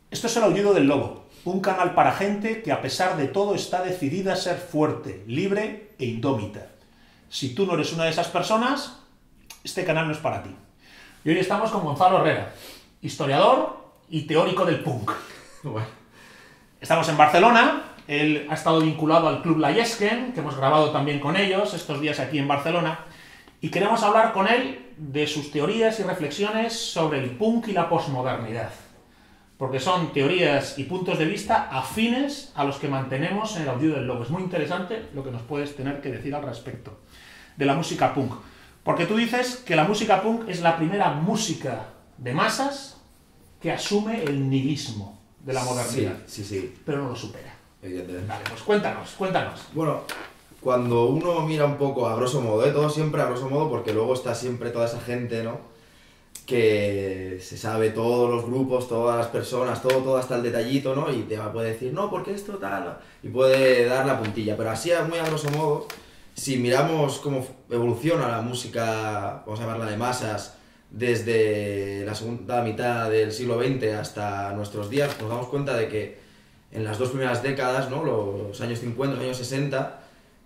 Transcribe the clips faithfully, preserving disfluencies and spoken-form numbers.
Esto es El Aullido del Lobo, un canal para gente que a pesar de todo está decidida a ser fuerte, libre e indómita. Si tú no eres una de esas personas, este canal no es para ti. Y hoy estamos con Gonzalo Herrera, historiador y teórico del punk. Bueno. Estamos en Barcelona, él ha estado vinculado al Club La Yesquen, que hemos grabado también con ellos estos días aquí en Barcelona, y queremos hablar con él de sus teorías y reflexiones sobre el punk y la posmodernidad, porque son teorías y puntos de vista afines a los que mantenemos en El Aullido del Lobo. Es muy interesante lo que nos puedes tener que decir al respecto de la música punk, porque tú dices que la música punk es la primera música de masas que asume el nihilismo de la modernidad. Sí, sí, sí. Pero no lo supera. Evidentemente. Vale, pues cuéntanos, cuéntanos. Bueno, cuando uno mira un poco a grosso modo, ¿eh? Todo siempre a grosso modo, porque luego está siempre toda esa gente, ¿no? Que se sabe todos los grupos, todas las personas, todo, todo hasta el detallito, ¿no? Y te va a poder decir, no, porque esto tal, y puede dar la puntilla. Pero así, muy a grosso modo, si miramos cómo evoluciona la música, vamos a llamarla de masas, desde la segunda mitad del siglo veinte hasta nuestros días, nos damos cuenta de que en las dos primeras décadas, ¿no? Los años cincuenta, los años sesenta,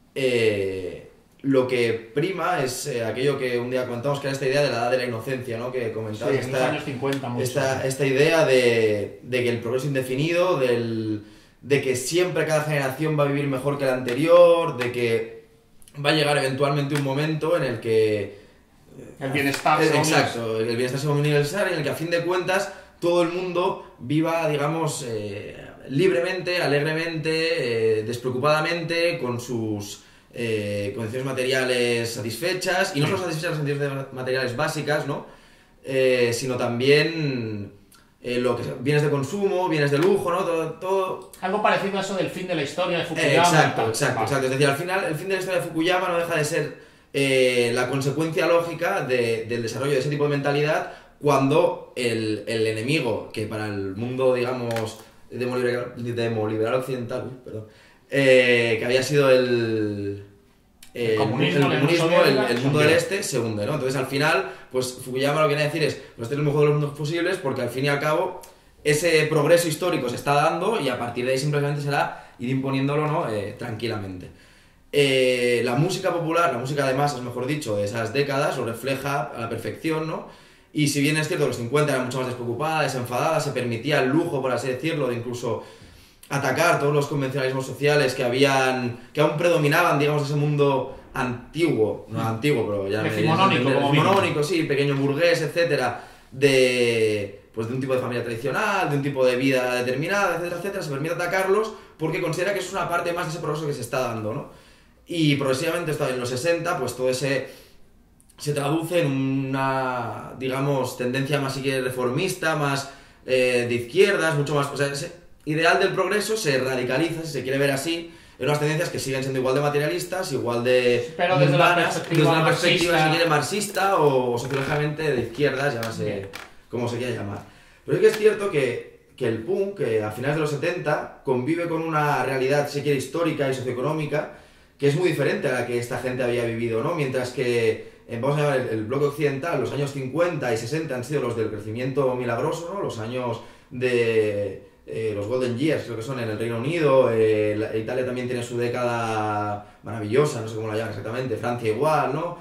eh, lo que prima es eh, aquello que un día comentamos, que era esta idea de la edad de la inocencia, ¿no? Que comentabas, Sí, en esta, los años cincuenta mucho. esta, esta idea de, de que el progreso indefinido, del, de que siempre cada generación va a vivir mejor que la anterior, de que va a llegar eventualmente un momento en el que el bienestar eh, sea exacto, el bienestar sea universal, en el que a fin de cuentas todo el mundo viva, digamos, eh, libremente, alegremente, eh, despreocupadamente, con sus eh, condiciones materiales satisfechas, y no solo satisfechas las condiciones materiales básicas, ¿no? Eh, sino también eh, lo que bienes de consumo, bienes de lujo, ¿no? Todo, todo... Algo parecido a eso del fin de la historia de Fukuyama. Eh, exacto, tal. exacto, Vale. exacto. Es decir, al final, el fin de la historia de Fukuyama no deja de ser eh, la consecuencia lógica de, del desarrollo de ese tipo de mentalidad, cuando el, el enemigo, que para el mundo, digamos, demoliberal, demoliberal occidental, uy, perdón, eh, que había sido el, eh, El comunismo, el, la Unión comunismo, el, Soviética, el mundo del este, se hunde, ¿no? Entonces, al final, pues Fukuyama lo que viene a decir es, pues este es el mejor de los mundos posibles, porque al fin y al cabo, ese progreso histórico se está dando, y a partir de ahí simplemente será ir imponiéndolo, ¿no? Eh, tranquilamente. Eh, la música popular, la música de masas, mejor dicho, de esas décadas, lo refleja a la perfección, ¿no? Y si bien es cierto que los cincuenta eran mucho más despreocupada, desenfadada, se permitía el lujo, por así decirlo, de incluso atacar todos los convencionalismos sociales que habían, que aún predominaban, digamos, ese mundo antiguo, no antiguo, pero ya... Decimonónico, como decimonónico, sí, pequeño burgués, etcétera, de, pues de un tipo de familia tradicional, de un tipo de vida determinada, etcétera, etcétera, se permite atacarlos porque considera que eso es una parte más de ese progreso que se está dando, ¿no? Y progresivamente, hasta en los sesenta, pues todo ese... se traduce en una, digamos, tendencia más, si quieres, reformista, más eh, de izquierdas, mucho más... O sea, ese ideal del progreso se radicaliza, si se quiere ver así, en unas tendencias que siguen siendo igual de materialistas, igual de... Pero desde la mundanas, perspectiva desde una perspectiva, marxista. si quiere, marxista o, o sociológicamente de izquierdas, llámase como se quiera llamar. Pero es que es cierto que, que el punk, que a finales de los setenta, convive con una realidad, si quiere, histórica y socioeconómica, que es muy diferente a la que esta gente había vivido, ¿no? Mientras que... vamos a llamar el, el bloque occidental, los años cincuenta y sesenta han sido los del crecimiento milagroso, ¿no? Los años de eh, los Golden Years, creo que son en el Reino Unido, eh, la, Italia también tiene su década maravillosa, no sé cómo la llaman exactamente, Francia igual, ¿no?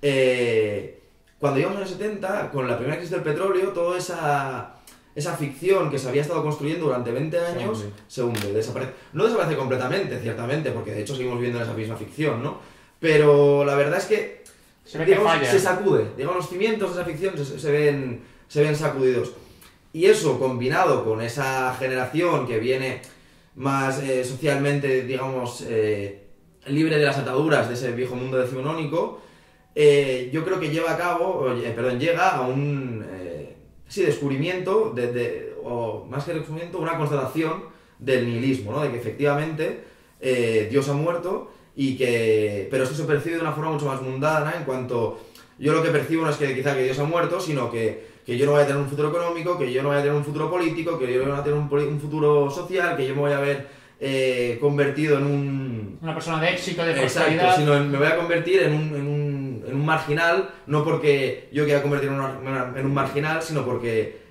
Eh, cuando llegamos a los setenta, con la primera crisis del petróleo, toda esa, esa ficción que se había estado construyendo durante veinte años Sí, sí. se hunde, desaparece. No desaparece completamente, ciertamente, porque de hecho seguimos viviendo esa misma ficción, ¿no? Pero la verdad es que Se ve que digamos, falla. se sacude, digamos, los cimientos de esa ficción se, se, ven, se ven sacudidos. Y eso, combinado con esa generación que viene más eh, socialmente, digamos, eh, libre de las ataduras de ese viejo mundo decimonónico, eh, yo creo que lleva a cabo, eh, perdón, llega a un eh, sí, descubrimiento, de, de, o más que descubrimiento, una constatación del nihilismo, ¿no? De que efectivamente eh, Dios ha muerto. Y que, pero esto se percibe de una forma mucho más mundana, en cuanto yo lo que percibo no es que quizá que Dios ha muerto, sino que, que yo no voy a tener un futuro económico, que yo no voy a tener un futuro político, que yo no voy a tener un, un futuro social, que yo me voy a ver eh, convertido en un... Una persona de éxito, de Exacto, prosperidad. sino en, me voy a convertir en un, en, un, en un marginal, no porque yo quiera convertir en, una, en un marginal, sino porque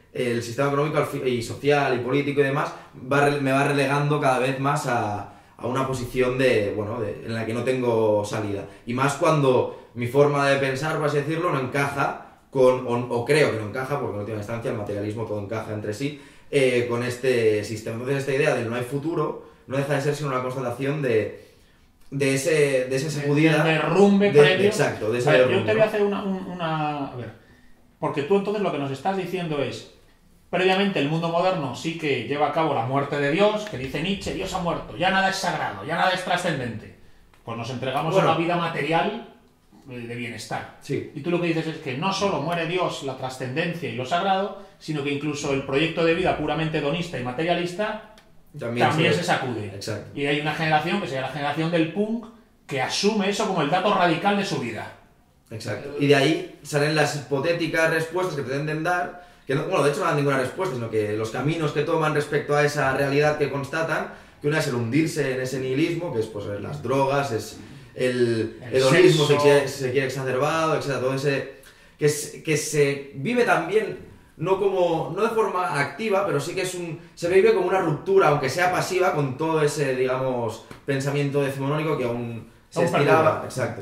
el sistema económico y social y político y demás va, me va relegando cada vez más a, a una posición de, bueno, de, en la que no tengo salida. Y más cuando mi forma de pensar, por así decirlo, no encaja con, o, o creo que no encaja, porque en última instancia el materialismo todo encaja entre sí, eh, con este sistema. Entonces esta idea de no hay futuro no deja de ser sino una constatación de, de, ese, de esa sacudida. De derrumbe de, previo. Exacto, de ese a ver, derrumbe. yo te voy a hacer una, una... A ver, porque tú entonces lo que nos estás diciendo es, previamente el mundo moderno sí que lleva a cabo la muerte de Dios, que dice Nietzsche, Dios ha muerto, ya nada es sagrado, ya nada es trascendente. Pues nos entregamos bueno, a una vida material de bienestar. Sí. Y tú lo que dices es que no solo muere Dios, la trascendencia y lo sagrado, sino que incluso el proyecto de vida puramente hedonista y materialista también, también se, se sacude. Exacto. Y hay una generación que sería la generación del punk que asume eso como el dato radical de su vida. Exacto. Y de ahí salen las hipotéticas respuestas que pretenden dar, que no, bueno, de hecho no dan ninguna respuesta, sino que los caminos que toman respecto a esa realidad que constatan, que una es el hundirse en ese nihilismo, que es pues las drogas, es el, el hedonismo se quiere, se quiere exacerbado, etcétera, todo ese que, es, que se vive también no como no de forma activa, pero sí que es un se vive como una ruptura, aunque sea pasiva, con todo ese, digamos, pensamiento decimonónico que aún se estiraba. Exacto.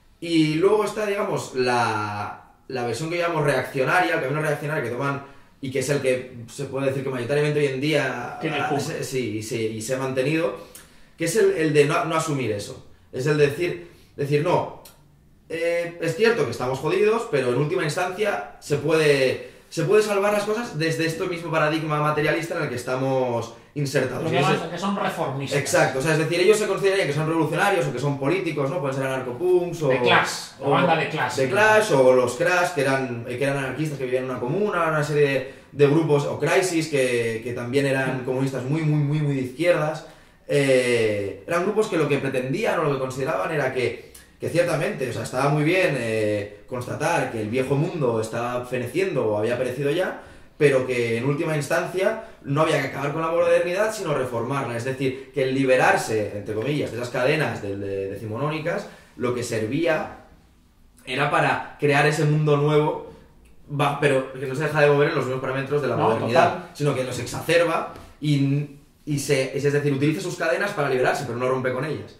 Y luego está, digamos, la, la versión que llamamos reaccionaria, el camino reaccionario que toman y que es el que se puede decir que mayoritariamente hoy en día a, se, sí, sí, y se ha mantenido, que es el, el de no, no asumir eso. Es el de decir, decir no, eh, es cierto que estamos jodidos, pero en última instancia se puede, se puede salvar las cosas desde este mismo paradigma materialista en el que estamos insertados. Lo que, llaman, que son reformistas. Exacto, o sea, es decir, ellos se considerarían que son revolucionarios o que son políticos, ¿no? Pueden ser anarcopunks o... De Clash, o banda de Clash. De Clash, o los Crash, que eran, que eran anarquistas que vivían en una comuna, una serie de, de grupos, o Crisis, que, que también eran comunistas muy, muy, muy, muy de izquierdas. Eh, eran grupos que lo que pretendían o lo que consideraban era que, que ciertamente, o sea, estaba muy bien eh, constatar que el viejo mundo estaba feneciendo o había perecido ya, pero que en última instancia no había que acabar con la modernidad, sino reformarla. Es decir, que el liberarse, entre comillas, de esas cadenas de, de, decimonónicas, lo que servía era para crear ese mundo nuevo, va, pero que no se deja de mover en los mismos parámetros de la no, modernidad, total. Sino que los exacerba y... Y se, es decir, utiliza sus cadenas para liberarse, pero no rompe con ellas.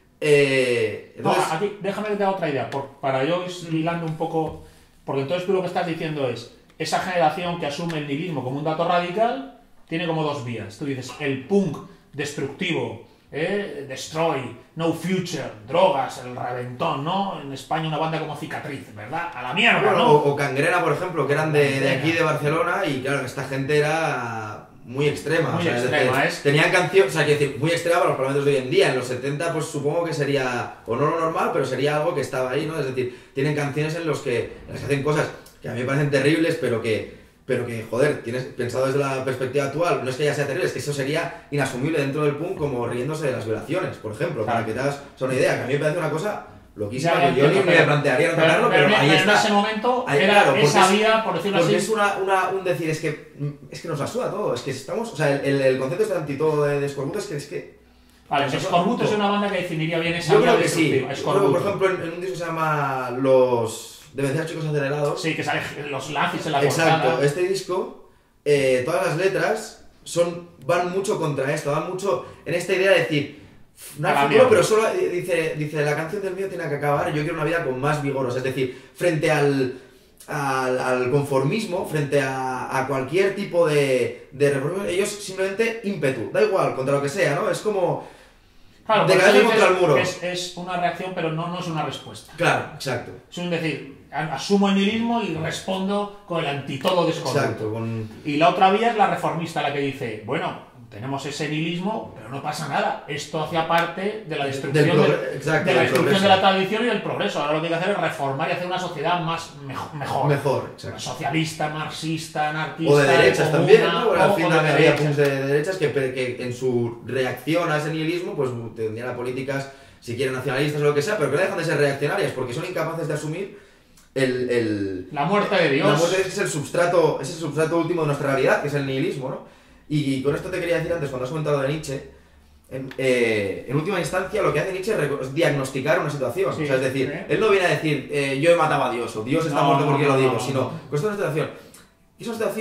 Eh, entonces... No, aquí, déjame que te haga otra idea, por, para yo ir hilando un poco, porque entonces tú lo que estás diciendo es, esa generación que asume el nihilismo como un dato radical, tiene como dos vías. Tú dices, el punk destructivo, eh, destroy, no future, drogas, el reventón, ¿no? En España una banda como Cicatriz, ¿verdad? A la mierda, bueno, ¿no? O, o Cangrena, por ejemplo, que eran de, de aquí, de Barcelona, y claro, esta gente era... muy extrema, muy o sea, extrema, es decir, tenían canciones, o sea, quiero decir, muy extrema para los parámetros de hoy en día. En los setenta, pues supongo que sería, o no lo normal, pero sería algo que estaba ahí, ¿no? Es decir, tienen canciones en los que, en las que hacen cosas que a mí me parecen terribles, pero que, pero que, joder, tienes pensado desde la perspectiva actual, no es que ya sea terrible, es que eso sería inasumible dentro del punk, como riéndose de las violaciones, por ejemplo, claro. Para que te hagas una idea, que a mí me parece una cosa loquísima, ya, que yo ni me plantearía no tocarlo, pero, pero, pero ahí pero está. En ese momento ahí, era claro, esa es, vía, por decirlo porque así. es una, una, un decir, es que, es que nos la suda todo, es que estamos, o sea, el, el concepto este antitodo de, de Scorbuto es que es que... Vale, Scorbuto es una banda que definiría bien esa yo vía creo que sí, yo creo, por ejemplo, en, en un disco que se llama Los... Demenciales Chicos Acelerados. Sí, que salen los lazis en la Exacto, portada. este disco, eh, todas las letras son van mucho contra esto, van mucho en esta idea de decir... No hay futuro, pero solo dice, dice la canción del mío tiene que acabar, yo quiero una vida con más vigor, es decir, frente al, al, al conformismo, frente a, a cualquier tipo de, de reforma, ellos simplemente ímpetu, da igual, contra lo que sea, ¿no? Es como claro, de cabeza contra el muro. Es, es una reacción, pero no, no es una respuesta. Claro, exacto. Es un decir, asumo el nihilismo y respondo con el antitodo de Scorbuto. Exacto. Con... Y la otra vía es la reformista, la que dice, bueno... Tenemos ese nihilismo, pero no pasa nada. Esto hacía parte de la destrucción, de, exacto, de, la, destrucción de la tradición y del progreso. Ahora lo que hay que hacer es reformar y hacer una sociedad más mejor. Mejor, exacto. Socialista, marxista, anarquista. O de derechas comuna, también, ¿no? Porque al o, fin o de de había derechas. puntos de, de derechas que, que en su reacción a ese nihilismo, pues tendrían a políticas, si quieren nacionalistas o lo que sea, pero que no dejan de ser reaccionarias porque son incapaces de asumir el, el, la muerte de Dios. La muerte de Dios es el substrato, es el substrato último de nuestra realidad, que es el nihilismo, ¿no? Y con esto te quería decir antes, cuando has comentado de Nietzsche, en, eh, en última instancia lo que hace Nietzsche es diagnosticar una situación. Sí, o sea, es decir, ¿eh? Él no viene a decir eh, yo he matado a Dios o Dios está no, muerto porque no, lo digo, no, no, sino con esta situación. Es una situación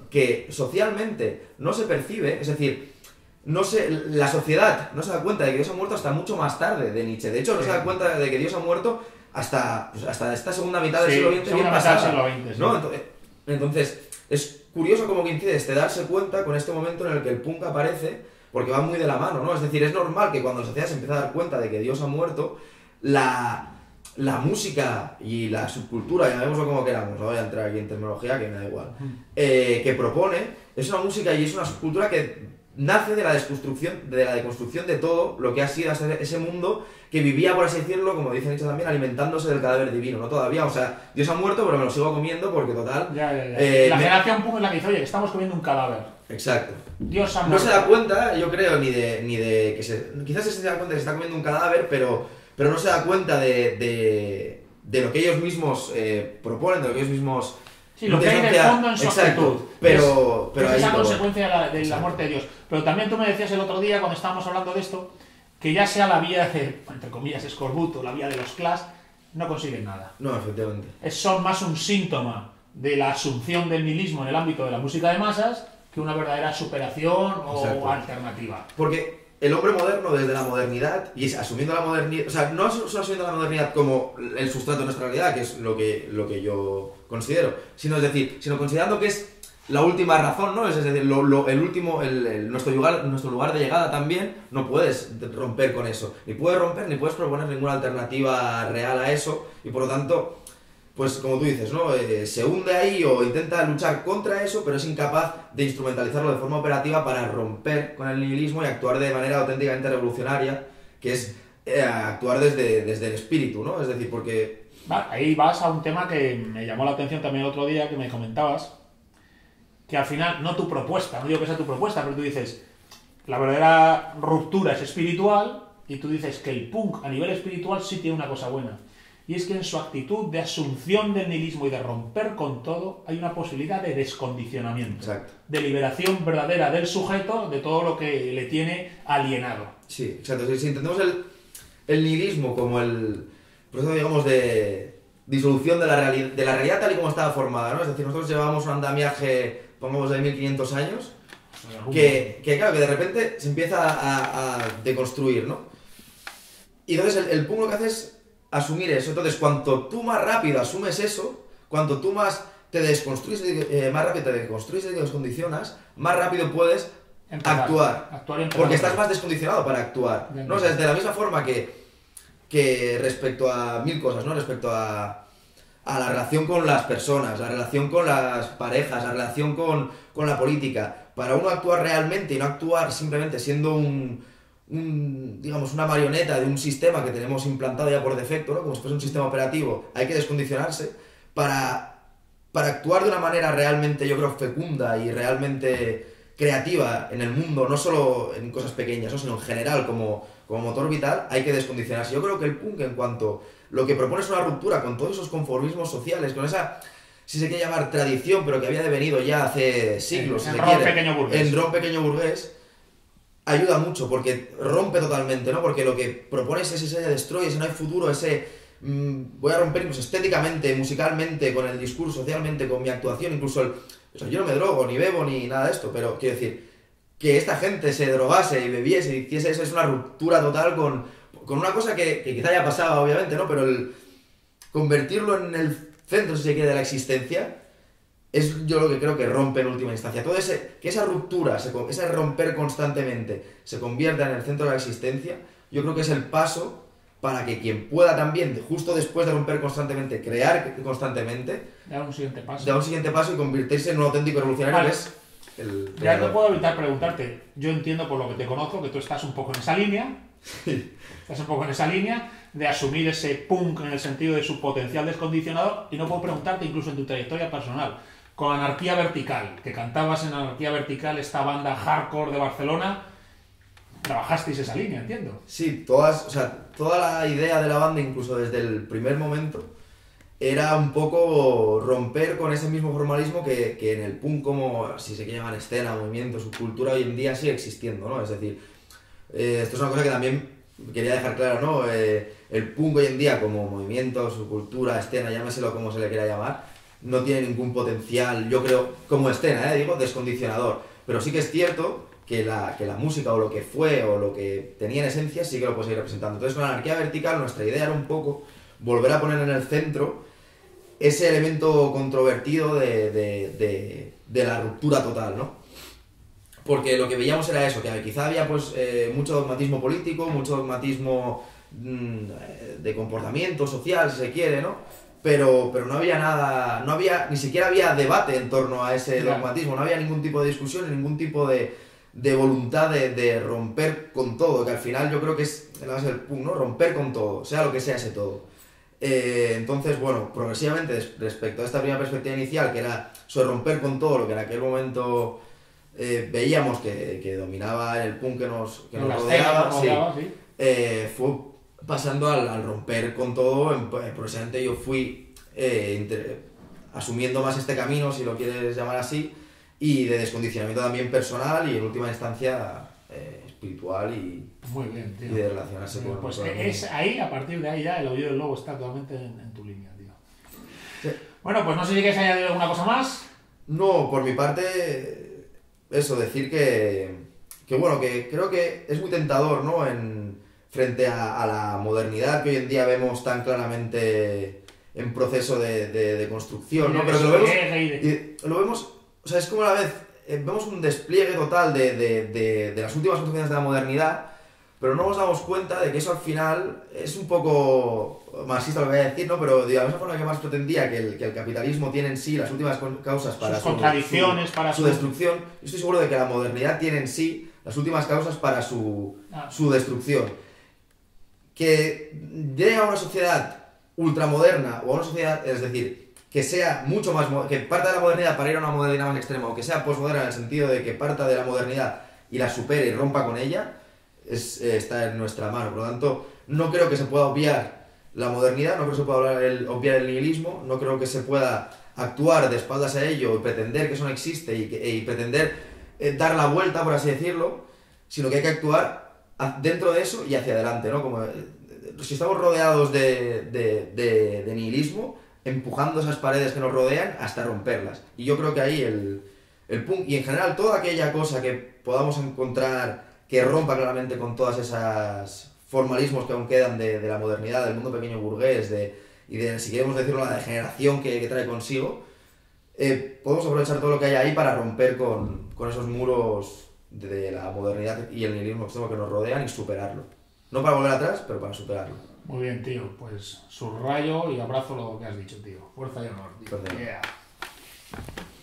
que socialmente no se percibe, es decir, no se, la sociedad no se da cuenta de que Dios ha muerto hasta mucho más tarde de Nietzsche. De hecho, no sí. se da cuenta de que Dios ha muerto hasta, pues, hasta esta segunda mitad del sí, siglo veinte bien pasada. Siglo veinte, sí. ¿No? Entonces, entonces, es curioso cómo coincide este darse cuenta con este momento en el que el punk aparece, porque va muy de la mano, ¿no? Es decir, es normal que cuando la sociedad se empieza a dar cuenta de que Dios ha muerto, la, la música y la subcultura, llamémoslo como queramos, no voy a entrar aquí en terminología, que me da igual, eh, que propone, es una música y es una subcultura que nace de la deconstrucción, de la deconstrucción de todo lo que ha sido ese, ese mundo que vivía, por así decirlo, como dice Nietzsche también, alimentándose del cadáver divino, ¿no? Todavía, o sea, Dios ha muerto, pero me lo sigo comiendo porque total... Ya, ya, ya. Eh, la me... generación punk es la que dice, oye, que estamos comiendo un cadáver. Exacto. Dios ha No muerto. se da cuenta, yo creo, ni de, ni de que se... Quizás se da cuenta de que se está comiendo un cadáver, pero, pero no se da cuenta de, de, de lo que ellos mismos eh, proponen, de lo que ellos mismos... Sí, lo que hay de fondo en su Exacto, actitud. pero, es, pero es ahí esa todo. consecuencia de la, de la muerte de Dios. Pero también tú me decías el otro día, cuando estábamos hablando de esto, que ya sea la vía de, entre comillas, escorbuto, la vía de los Clash, no consiguen nada. No, efectivamente. Es, son más un síntoma de la asunción del nihilismo en el ámbito de la música de masas que una verdadera superación o Exacto. alternativa. Porque el hombre moderno, desde la modernidad, y es asumiendo la modernidad, o sea, no solo asumiendo la modernidad como el sustrato de nuestra realidad, que es lo que, lo que yo considero, sino, es decir, sino considerando que es la última razón, ¿no? Es decir, lo, lo, el último, el, el, nuestro, lugar, nuestro lugar de llegada también, no puedes romper con eso. Ni puedes romper, ni puedes proponer ninguna alternativa real a eso, y por lo tanto, pues como tú dices, ¿no? Eh, se hunde ahí o intenta luchar contra eso, pero es incapaz de instrumentalizarlo de forma operativa para romper con el nihilismo y actuar de manera auténticamente revolucionaria, que es eh, actuar desde, desde el espíritu, ¿no? Es decir, porque... Va, ahí vas a un tema que me llamó la atención también el otro día, que me comentabas, que al final, no tu propuesta, no digo que sea tu propuesta, pero tú dices, la verdadera ruptura es espiritual, y tú dices que el punk a nivel espiritual sí tiene una cosa buena. Y es que en su actitud de asunción del nihilismo y de romper con todo, hay una posibilidad de descondicionamiento. Exacto. De liberación verdadera del sujeto de todo lo que le tiene alienado. Sí, exacto. Si, si entendemos el, el nihilismo como el proceso, digamos, de disolución de la, reali de la realidad tal y como estaba formada, ¿no? Es decir, nosotros llevábamos un andamiaje, pongamos, de mil quinientos años, que, que claro, que de repente se empieza a, a deconstruir, ¿no? Y entonces el, el punk lo que hace es asumir eso. Entonces, cuanto tú más rápido asumes eso, cuanto tú más te desconstruyes, eh, más rápido te desconstruyes y te descondicionas, más rápido puedes empezar, actuar. actuar porque estás más descondicionado para actuar. Bien, ¿no? O sea, es de la misma forma que, que respecto a mil cosas, ¿no? Respecto a, a la relación con las personas, la relación con las parejas, la relación con, con la política. Para uno actuar realmente y no actuar simplemente siendo un... Un, digamos, una marioneta de un sistema que tenemos implantado ya por defecto, ¿no? Como si fuese un sistema operativo, hay que descondicionarse para, para actuar de una manera realmente, yo creo, fecunda y realmente creativa en el mundo, no solo en cosas pequeñas, ¿no? Sino en general como, como motor vital, hay que descondicionarse. Yo creo que el punk, en cuanto lo que propone es una ruptura con todos esos conformismos sociales, con esa, si se quiere llamar tradición, pero que había devenido ya hace siglos, en, si en se ron quiere, pequeño burgués. en ron pequeño burgués, ayuda mucho porque rompe totalmente, ¿no? Porque lo que propone es ese de destroy, ese no hay futuro, ese mmm, voy a romper incluso estéticamente, musicalmente, con el discurso, socialmente, con mi actuación, incluso el... O sea, yo no me drogo, ni bebo, ni nada de esto, pero quiero decir, que esta gente se drogase y bebiese y hiciese eso es una ruptura total con, con una cosa que, que quizá haya pasado, obviamente, ¿no? Pero el convertirlo en el centro, si se quiere, de la existencia, es yo lo que creo que rompe en última instancia. Todo ese, que esa ruptura, ese romper constantemente, se convierta en el centro de la existencia, yo creo que es el paso para que quien pueda también, justo después de romper constantemente, crear constantemente, dar un siguiente paso. Dar un siguiente paso y convertirse en un auténtico revolucionario. Vale. Que es el ya no puedo evitar preguntarte, yo entiendo por lo que te conozco que tú estás un poco en esa línea, estás un poco en esa línea de asumir ese punk en el sentido de su potencial descondicionador, y no puedo preguntarte incluso en tu trayectoria personal. Con Anarquía Vertical, que cantabas en Anarquía Vertical, esta banda hardcore de Barcelona, trabajasteis esa línea, entiendo. Sí, todas, o sea, toda la idea de la banda, incluso desde el primer momento, era un poco romper con ese mismo formalismo que, que en el punk, como si se quiere llamar escena, movimiento, subcultura, hoy en día sigue existiendo, ¿no? Es decir, eh, esto es una cosa que también quería dejar claro, ¿no? Eh, el punk hoy en día como movimiento, subcultura, escena, llámeselo como se le quiera llamar, no tiene ningún potencial, yo creo, como escena, ¿eh? Digo, descondicionador. Pero sí que es cierto que la, que la música o lo que fue o lo que tenía en esencia sí que lo puede seguir representando. Entonces, con Anarquía Vertical nuestra idea era un poco volver a poner en el centro ese elemento controvertido de, de, de, de la ruptura total, ¿no? Porque lo que veíamos era eso, que quizá había pues eh, mucho dogmatismo político, mucho dogmatismo mmm, de comportamiento social, si se quiere, ¿no? Pero, pero no había nada, no había, ni siquiera había debate en torno a ese Claro. dogmatismo, no había ningún tipo de discusión, ningún tipo de, de voluntad de, de romper con todo, que al final yo creo que es la base del punk, ¿no? Romper con todo, sea lo que sea ese todo. Eh, entonces, bueno, progresivamente respecto a esta primera perspectiva inicial, que era sobre romper con todo lo que en aquel momento eh, veíamos que, que dominaba el punk que nos, que nos rodeaba, sí, sí. eh, fue pasando al, al romper con todo. En, progresivamente yo fui eh, inter, asumiendo más este camino, si lo quieres llamar así, y de descondicionamiento también personal y en última instancia eh, espiritual y, Muy bien, tío. y de relacionarse Tío, con, pues con el es mundo. ahí, a partir de ahí ya, el oído del lobo está totalmente en, en tu línea, tío. Sí. Bueno, pues no sé si quieres añadir alguna cosa más. No, por mi parte, eso, decir que, que bueno, que creo que es muy tentador, ¿no? En, frente a, a la modernidad que hoy en día vemos tan claramente en proceso de, de, de construcción, ¿no? Pero que lo vemos, y lo vemos, o sea, es como a la vez, eh, vemos un despliegue total de, de, de, de las últimas construcciones de la modernidad, pero no nos damos cuenta de que eso al final es un poco marxista lo que voy a decir, ¿no? Pero de la misma forma que Marx pretendía que el, que el capitalismo tiene en sí las últimas causas para sus su, contradicciones, su, para su su destrucción, yo estoy seguro de que la modernidad tiene en sí las últimas causas para su, ah. su destrucción. Que llegue a una sociedad ultramoderna o a una sociedad, es decir, que sea mucho más, que parta de la modernidad para ir a una modernidad más extrema, o que sea posmoderna en el sentido de que parta de la modernidad y la supere y rompa con ella, es, eh, está en nuestra mano. Por lo tanto, no creo que se pueda obviar la modernidad, no creo que se pueda hablar el, obviar el nihilismo, no creo que se pueda actuar de espaldas a ello y pretender que eso no existe y, que, y pretender eh, dar la vuelta, por así decirlo, sino que hay que actuar dentro de eso y hacia adelante, ¿no? Como, si estamos rodeados de, de, de, de nihilismo, empujando esas paredes que nos rodean hasta romperlas. Y yo creo que ahí el, el punk, y en general toda aquella cosa que podamos encontrar que rompa claramente con todas esas formalismos que aún quedan de, de la modernidad, del mundo pequeño burgués, de, y de, si queremos decirlo, la degeneración que, que trae consigo, eh, podemos aprovechar todo lo que hay ahí para romper con, con esos muros de la modernidad y el nihilismo extremo que nos rodean y superarlo. No para volver atrás, pero para superarlo. Muy bien, tío. Pues subrayo y abrazo lo que has dicho, tío. Fuerza y honor, tío. Fuerza y honor. Yeah.